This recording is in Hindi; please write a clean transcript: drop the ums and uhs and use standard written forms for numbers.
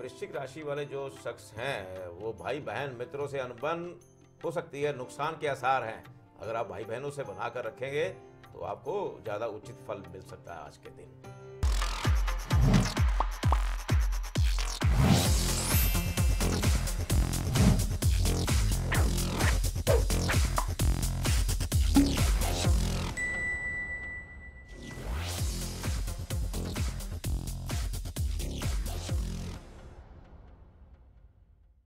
वृश्चिक राशि वाले जो शख्स हैं वो भाई बहन मित्रों से अनबन हो सकती है, नुकसान के आसार हैं। अगर आप भाई बहनों से बनाकर रखेंगे तो आपको ज़्यादा उचित फल मिल सकता है आज के दिन।